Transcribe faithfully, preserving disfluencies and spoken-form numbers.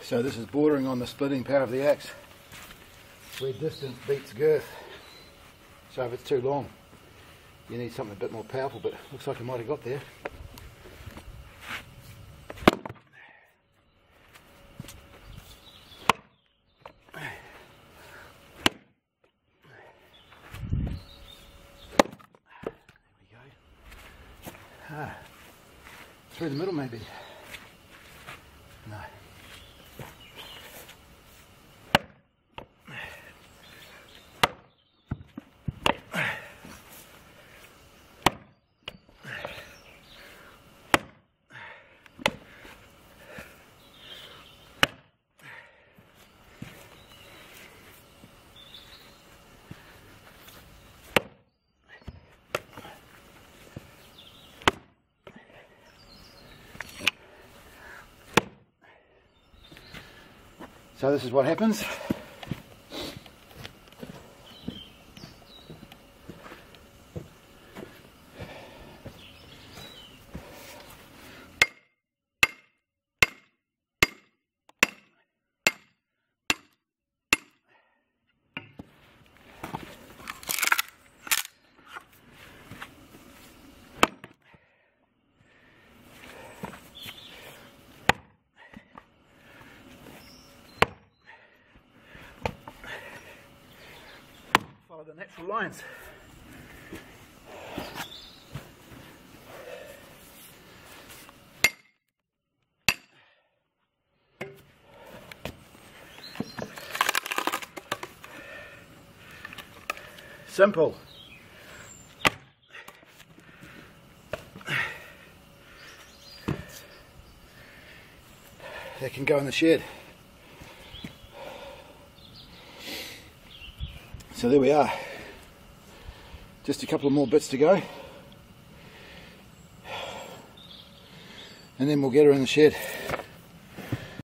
So this is bordering on the splitting power of the axe, where distance beats girth. So if it's too long, you need something a bit more powerful, but looks like I might have got there. Ah, through the middle maybe. No. So this is what happens. Follow the natural lines. Simple. That can go in the shed. So there we are, just a couple of more bits to go, and then we'll get her in the shed.